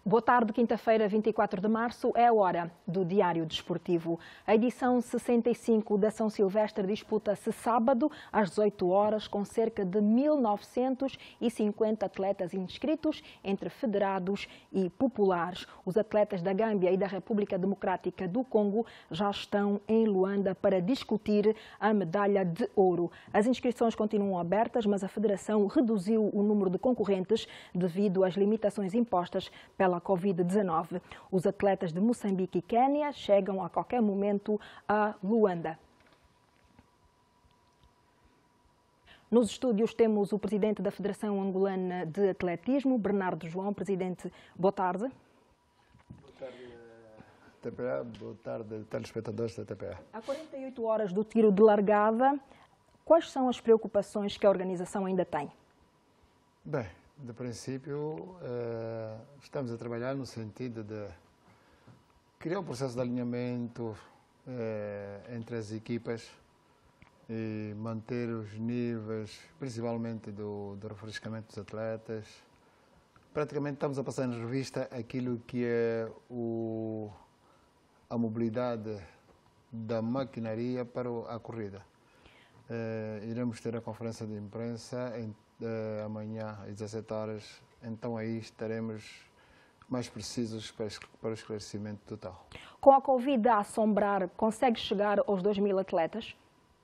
Boa tarde, quinta-feira, 24 de março, é a hora do Diário Desportivo. A edição 65 da São Silvestre disputa-se sábado, às 18 horas, com cerca de 1950 atletas inscritos, entre federados e populares. Os atletas da Gâmbia e da República Democrática do Congo já estão em Luanda para discutir a medalha de ouro. As inscrições continuam abertas, mas a Federação reduziu o número de concorrentes devido às limitações impostas pela Covid-19. Os atletas de Moçambique e Quênia chegam a qualquer momento a Luanda. Nos estúdios temos o presidente da Federação Angolana de Atletismo, Bernardo João. Presidente, boa tarde. Boa tarde, TPA. Boa tarde, telespectadores da TPA. Há 48 horas do tiro de largada, quais são as preocupações que a organização ainda tem? Bem, de princípio, estamos a trabalhar no sentido de criar um processo de alinhamento entre as equipas e manter os níveis, principalmente do refrescamento dos atletas. Praticamente estamos a passar em revista aquilo que é a mobilidade da maquinaria para a corrida. Iremos ter a conferência de imprensa amanhã às 17 horas, então aí estaremos mais precisos para o esclarecimento total. Com a Covid a assombrar, consegue chegar aos 2.000 atletas?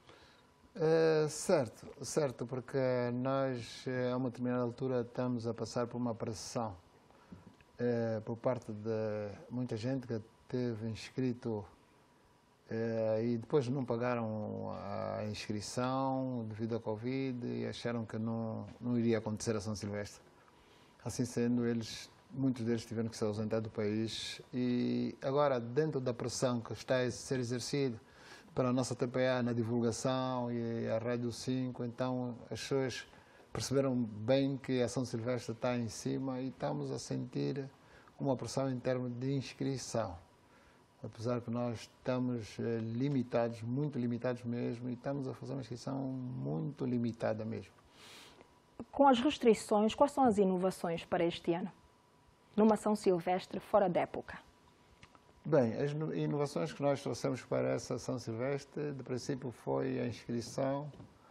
Certo, porque nós a uma determinada altura estamos a passar por uma pressão por parte de muita gente que teve inscrito e depois não pagaram a inscrição devido à Covid e acharam que não iria acontecer a São Silvestre. Assim sendo, muitos deles tiveram que se ausentar do país e agora, dentro da pressão que está a ser exercida para a nossa TPA na divulgação e a Rádio 5, então as pessoas perceberam bem que a São Silvestre está em cima e estamos a sentir uma pressão em termos de inscrição. Apesar que nós estamos limitados, muito limitados mesmo, e estamos a fazer uma inscrição muito limitada mesmo. Com as restrições, quais são as inovações para este ano, numa São Silvestre fora da época? Bem, as inovações que nós trouxemos para essa São Silvestre, de princípio, foi a inscrição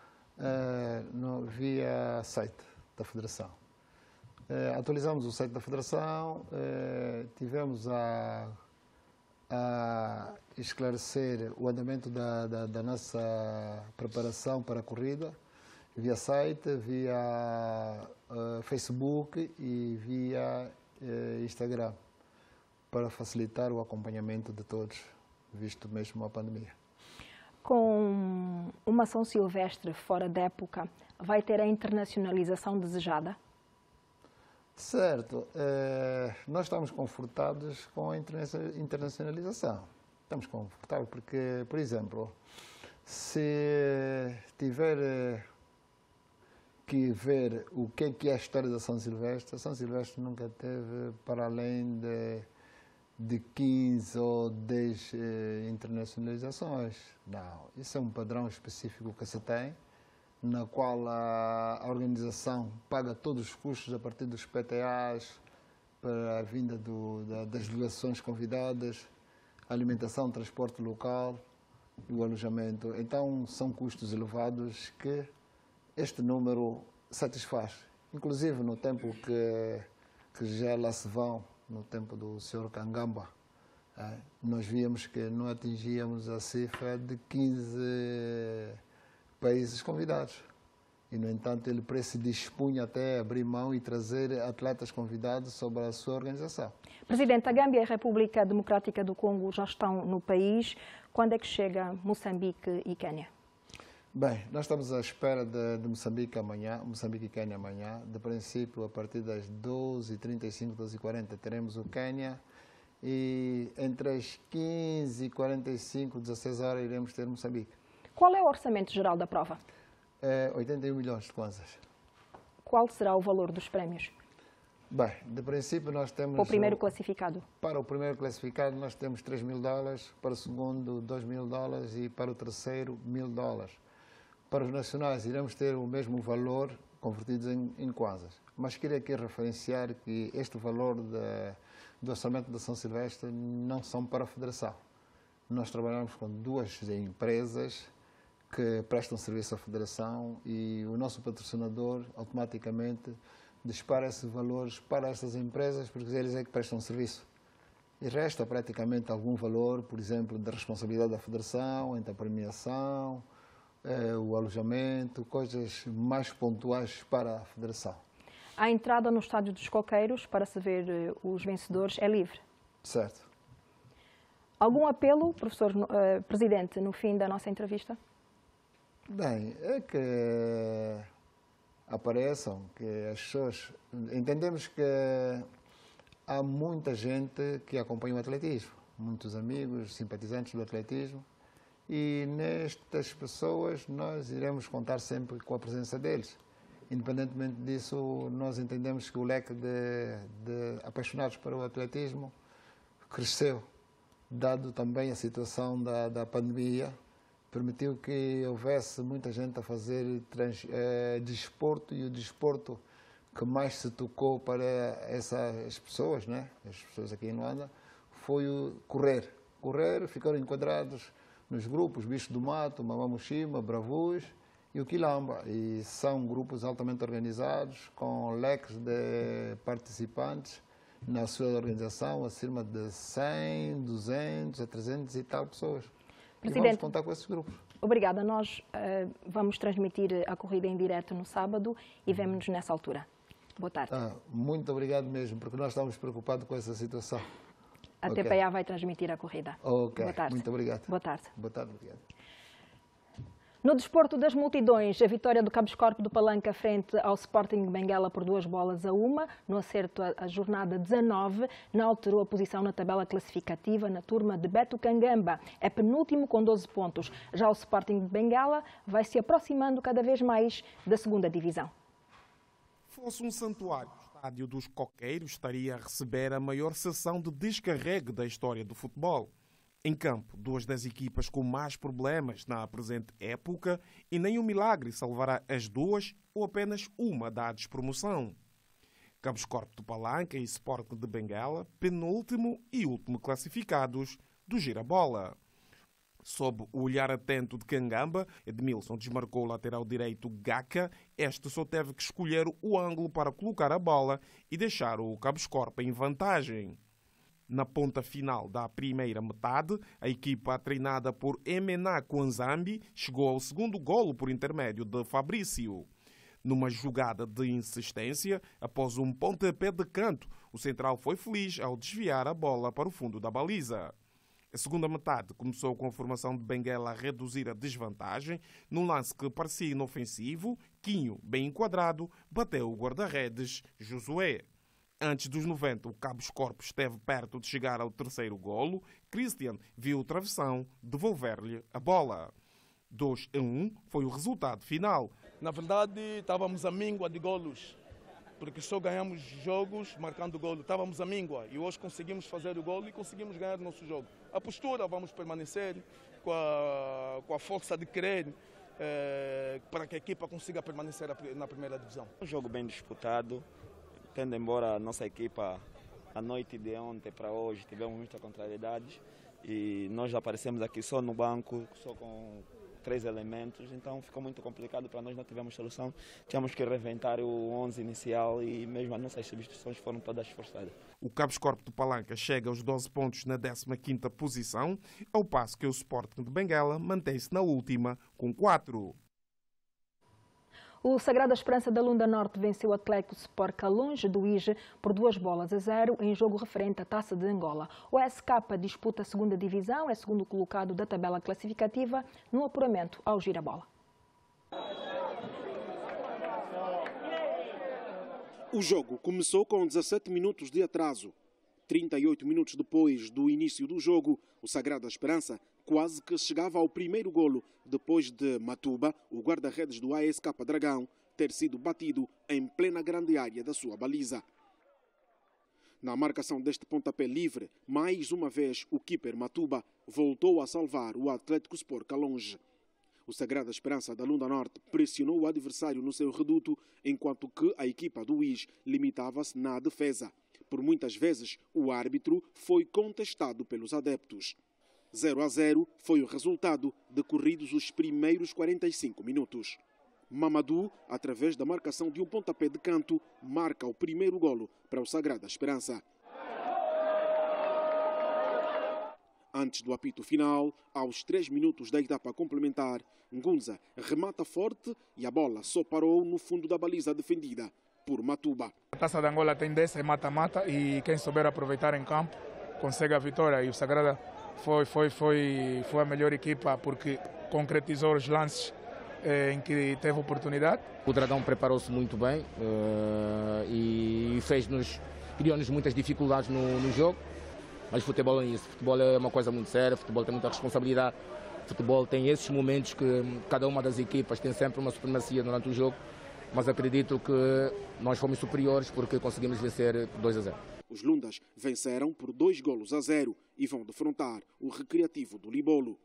via site da Federação. Atualizamos o site da Federação, tivemos a esclarecer o andamento da nossa preparação para a corrida via site, via Facebook e via Instagram, para facilitar o acompanhamento de todos, visto mesmo a pandemia. Com uma São Silvestre fora da época, vai ter a internacionalização desejada? Certo. Nós estamos confortados com a internacionalização. Estamos confortáveis porque, por exemplo, se tiver que ver o que é a história da São Silvestre, a São Silvestre nunca teve para além de 15 ou 10 internacionalizações. Não, isso é um padrão específico que se tem, na qual a organização paga todos os custos a partir dos PTAs para a vinda das delegações convidadas, a alimentação, transporte local e o alojamento. Então, são custos elevados que este número satisfaz. Inclusive, no tempo que já lá se vão, no tempo do Sr. Kangamba, nós víamos que não atingíamos a cifra de 15 países convidados. E, no entanto, ele se dispunha até a abrir mão e trazer atletas convidados sobre a sua organização. Presidente, a Gâmbia e a República Democrática do Congo já estão no país. Quando é que chega Moçambique e Quênia? Bem, nós estamos à espera de Moçambique e Quênia amanhã. De princípio, a partir das 12h35, 12h40, teremos o Quênia. E entre as 15h45 e 16 horas iremos ter Moçambique. Qual é o orçamento geral da prova? 81 milhões de kwanzas. Qual será o valor dos prémios? Bem, de princípio nós temos... Para o primeiro classificado? Para o primeiro classificado nós temos $3.000, para o segundo $2.000 e para o terceiro $1.000. Para os nacionais iremos ter o mesmo valor, convertidos em kwanzas. Mas queria aqui referenciar que este valor do orçamento da São Silvestre não são para a Federação. Nós trabalhamos com duas empresas que prestam serviço à Federação e o nosso patrocinador automaticamente dispara esses valores para estas empresas, porque eles é que prestam serviço. E resta praticamente algum valor, por exemplo, da responsabilidade da Federação, entre a premiação, o alojamento, coisas mais pontuais para a Federação. A entrada no Estádio dos Coqueiros para se ver os vencedores é livre? Certo. Algum apelo, professor Presidente, no fim da nossa entrevista? Bem, é que apareçam, que as pessoas... Entendemos que há muita gente que acompanha o atletismo, muitos amigos, simpatizantes do atletismo, e nestas pessoas nós iremos contar sempre com a presença deles. Independentemente disso, nós entendemos que o leque de apaixonados para o atletismo cresceu, dado também a situação da pandemia, permitiu que houvesse muita gente a fazer desporto, e o desporto que mais se tocou para essas pessoas, né? As pessoas aqui em Luanda, foi o correr. Correr, ficaram enquadrados nos grupos Bicho do Mato, Mamamushima, Bravus e o Quilamba. E são grupos altamente organizados, com leques de participantes na sua organização, acima de 100, 200 a 300 e tal pessoas. Presidente, e vamos contar com esses grupos. Obrigada. Nós vamos transmitir a corrida em direto no sábado e vemo-nos nessa altura. Boa tarde. Muito obrigado mesmo, porque nós estamos preocupados com essa situação. A TPA vai transmitir a corrida. Ok, boa tarde. Muito obrigado. Boa tarde. Boa tarde, obrigado. No desporto das multidões, a vitória do Cabo Escorpo do Palanca frente ao Sporting de Benguela por 2-1, no acerto à jornada 19, não alterou a posição na tabela classificativa na turma de Beto Cangamba. É penúltimo com 12 pontos. Já o Sporting de Benguela vai se aproximando cada vez mais da segunda divisão. Fosse um santuário, o Estádio dos Coqueiros estaria a receber a maior sessão de descarrego da história do futebol. Em campo, duas das equipas com mais problemas na presente época, e nem um milagre salvará as duas ou apenas uma da despromoção. Cabo Escorpo do Palanca e Sporting de Benguela, penúltimo e último classificados do Girabola. Sob o olhar atento de Cangamba, Edmilson desmarcou o lateral direito Gaca. Este só teve que escolher o ângulo para colocar a bola e deixar o Cabo Escorpo em vantagem. Na ponta final da primeira metade, a equipa treinada por Emena Kwanzambi chegou ao segundo golo por intermédio de Fabrício. Numa jogada de insistência, após um pontapé de canto, o central foi feliz ao desviar a bola para o fundo da baliza. A segunda metade começou com a formação de Benguela a reduzir a desvantagem. Num lance que parecia inofensivo, Quinho, bem enquadrado, bateu o guarda-redes Josué. Antes dos 90, o Cabo Escorpo esteve perto de chegar ao terceiro golo. Christian viu o travessão devolver-lhe a bola. 2-1 foi o resultado final. Na verdade, estávamos à míngua de golos, porque só ganhamos jogos marcando golo. Estávamos à míngua e hoje conseguimos fazer o golo e conseguimos ganhar o nosso jogo. A postura, vamos permanecer com a força de querer para que a equipa consiga permanecer na primeira divisão. Um jogo bem disputado. Tendo embora a nossa equipa, a noite de ontem para hoje, tivemos muitas contrariedades e nós aparecemos aqui só no banco, só com 3 elementos, então ficou muito complicado para nós, não tivemos solução. Tínhamos que reinventar o 11 inicial e mesmo as nossas substituições foram todas forçadas. O Cabo Escorpo do Palanca chega aos 12 pontos na 15ª posição, ao passo que o Sporting de Benguela mantém-se na última com 4. O Sagrada Esperança da Lunda Norte venceu o Atlético Sport Calonge do Ige por 2-0 em jogo referente à Taça de Angola. O SK disputa a segunda divisão, é segundo colocado da tabela classificativa no apuramento ao Girabola. O jogo começou com 17 minutos de atraso. 38 minutos depois do início do jogo, o Sagrada Esperança quase que chegava ao primeiro golo, depois de Matuba, o guarda-redes do ASK Dragão, ter sido batido em plena grande área da sua baliza. Na marcação deste pontapé livre, mais uma vez o keeper Matuba voltou a salvar o Atlético Sport Calonge. O Sagrada Esperança da Lunda Norte pressionou o adversário no seu reduto, enquanto que a equipa do UIS limitava-se na defesa. Por muitas vezes, o árbitro foi contestado pelos adeptos. 0-0 foi o resultado decorridos os primeiros 45 minutos. Mamadou, através da marcação de um pontapé de canto, marca o primeiro golo para o Sagrada Esperança. Antes do apito final, aos 3 minutos da etapa complementar, Ngunza remata forte e a bola só parou no fundo da baliza defendida por Matuba. A Taça de Angola tem dessa, é mata-mata, e quem souber aproveitar em campo consegue a vitória. E o Sagrada foi a melhor equipa porque concretizou os lances em que teve oportunidade. O Dragão preparou-se muito bem e criou-nos muitas dificuldades no jogo. Mas futebol é isso, futebol é uma coisa muito séria, futebol tem muita responsabilidade, futebol tem esses momentos que cada uma das equipas tem sempre uma supremacia durante o jogo, mas acredito que nós fomos superiores porque conseguimos vencer 2-0. Os Lundas venceram por 2-0 e vão defrontar o Recreativo do Libolo.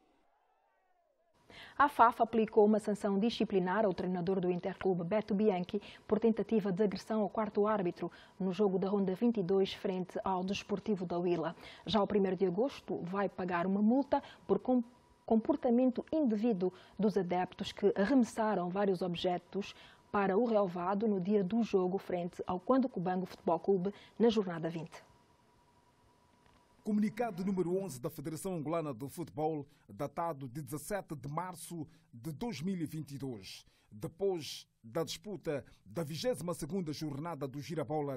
A FAF aplicou uma sanção disciplinar ao treinador do Interclube, Beto Bianchi, por tentativa de agressão ao quarto árbitro no jogo da Ronda 22 frente ao Desportivo da Huila. Já o 1º de agosto vai pagar uma multa por comportamento indevido dos adeptos que arremessaram vários objetos para o relvado no dia do jogo frente ao Quando Cubango Futebol Clube na jornada 20. Comunicado número 11 da Federação Angolana de Futebol, datado de 17 de março de 2022. Depois da disputa da 22ª jornada do Girabola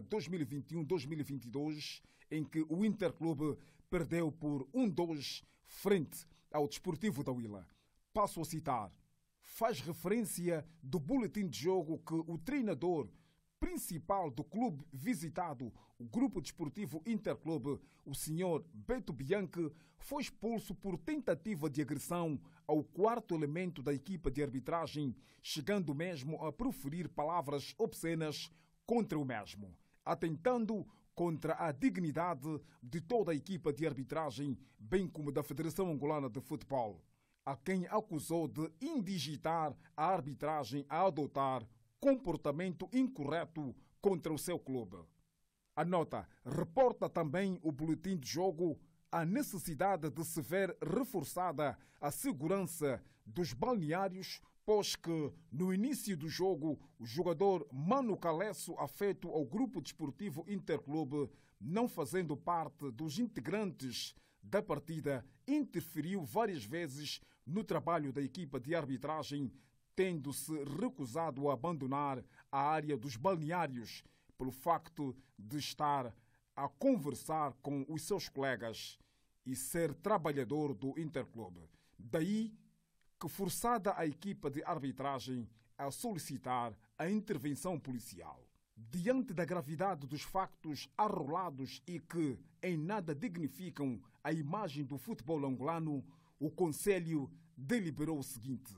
2021-2022, em que o Interclube perdeu por 1-2 frente ao Desportivo da Huila. Passo a citar. Faz referência do boletim de jogo que o treinador principal do clube visitado, o Grupo Desportivo Interclube, o Sr. Beto Bianchi, foi expulso por tentativa de agressão ao quarto elemento da equipa de arbitragem, chegando mesmo a proferir palavras obscenas contra o mesmo, atentando contra a dignidade de toda a equipa de arbitragem, bem como da Federação Angolana de Futebol, a quem acusou de indigitar a arbitragem a adotar comportamento incorreto contra o seu clube. A nota reporta também o boletim de jogo a necessidade de se ver reforçada a segurança dos balneários, pois que, no início do jogo, o jogador Mano Calesso, afeto ao Grupo Desportivo Interclube, não fazendo parte dos integrantes da partida, interferiu várias vezes no trabalho da equipa de arbitragem, tendo-se recusado a abandonar a área dos balneários pelo facto de estar a conversar com os seus colegas e ser trabalhador do Interclube. Daí que forçada a equipa de arbitragem a solicitar a intervenção policial. Diante da gravidade dos factos arrolados e que em nada dignificam a imagem do futebol angolano, o Conselho deliberou o seguinte: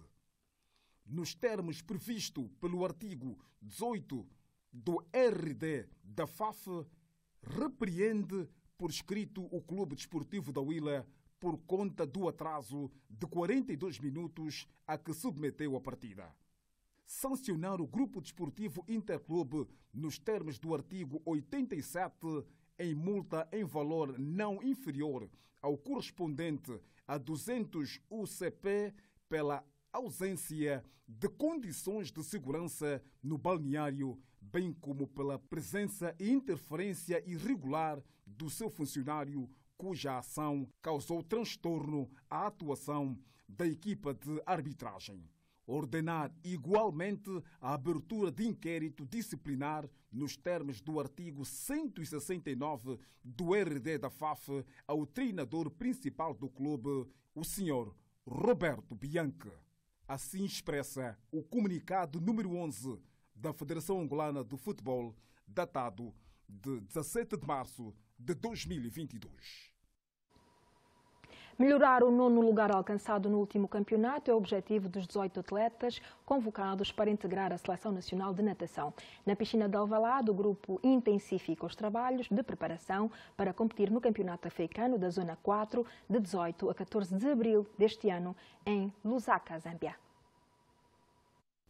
nos termos previstos pelo artigo 18 do RD da FAF, repreende por escrito o Clube Desportivo da Huila por conta do atraso de 42 minutos a que submeteu a partida. Sancionar o Grupo Desportivo Interclube nos termos do artigo 87 em multa em valor não inferior ao correspondente a 200 UCP pela ausência de condições de segurança no balneário, bem como pela presença e interferência irregular do seu funcionário, cuja ação causou transtorno à atuação da equipa de arbitragem. Ordenar igualmente a abertura de inquérito disciplinar nos termos do artigo 169 do RD da FAF ao treinador principal do clube, o Sr. Roberto Bianchi. Assim expressa o comunicado número 11 da Federação Angolana de Futebol, datado de 17 de março de 2022. Melhorar o 9º lugar alcançado no último campeonato é o objetivo dos 18 atletas convocados para integrar a Seleção Nacional de Natação. Na piscina de Alvalade, o grupo intensifica os trabalhos de preparação para competir no Campeonato Africano da Zona 4, de 18 a 14 de abril deste ano, em Lusaka, Zâmbia.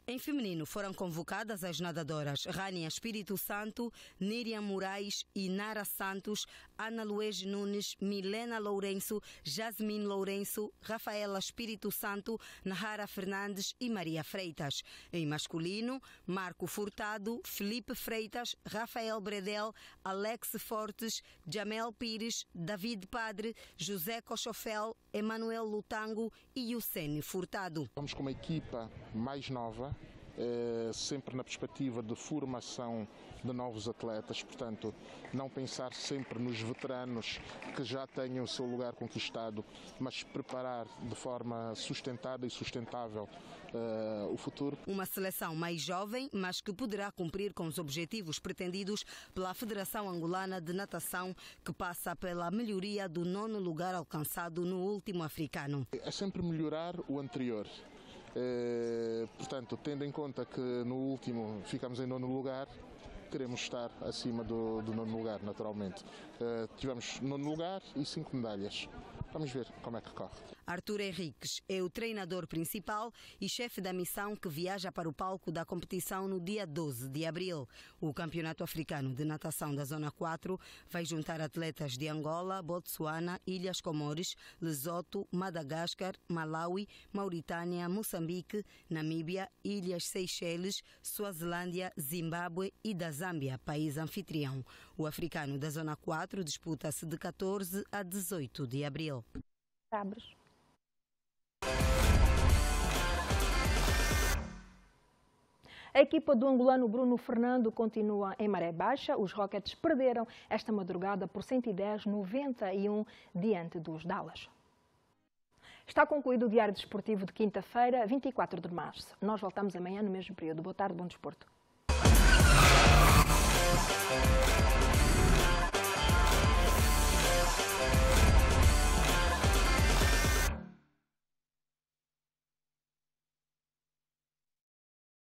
Em feminino foram convocadas as nadadoras Rania Espírito Santo, Níriam Moraes e Nara Santos, Ana Luiz Nunes, Milena Lourenço, Jasmine Lourenço, Rafaela Espírito Santo, Nahara Fernandes e Maria Freitas. Em masculino, Marco Furtado, Felipe Freitas, Rafael Bredel, Alex Fortes, Jamel Pires, David Padre, José Cochofel, Emanuel Lutango e Youssene Furtado. Vamos com uma equipa mais nova, sempre na perspectiva de formação de novos atletas, portanto, não pensar sempre nos veteranos que já tenham o seu lugar conquistado, mas preparar de forma sustentada e sustentável o futuro. Uma seleção mais jovem, mas que poderá cumprir com os objetivos pretendidos pela Federação Angolana de Natação, que passa pela melhoria do 9º lugar alcançado no último africano. É sempre melhorar o anterior. Portanto, tendo em conta que no último ficamos em 9º lugar, queremos estar acima do 9º lugar, naturalmente. Tivemos 9º lugar e 5 medalhas. Vamos ver como é que corre. Arthur Henriques é o treinador principal e chefe da missão que viaja para o palco da competição no dia 12 de abril. O Campeonato Africano de Natação da Zona 4 vai juntar atletas de Angola, Botsuana, Ilhas Comores, Lesoto, Madagascar, Malawi, Mauritânia, Moçambique, Namíbia, Ilhas Seychelles, Suazilândia, Zimbábue e da Zâmbia, país anfitrião. O africano da Zona 4 disputa-se de 14 a 18 de abril. Cabres. A equipa do angolano Bruno Fernando continua em maré baixa. Os Rockets perderam esta madrugada por 110-91 diante dos Dallas. Está concluído o Diário Desportivo de quinta-feira, 24 de março. Nós voltamos amanhã no mesmo período. Boa tarde, bom desporto.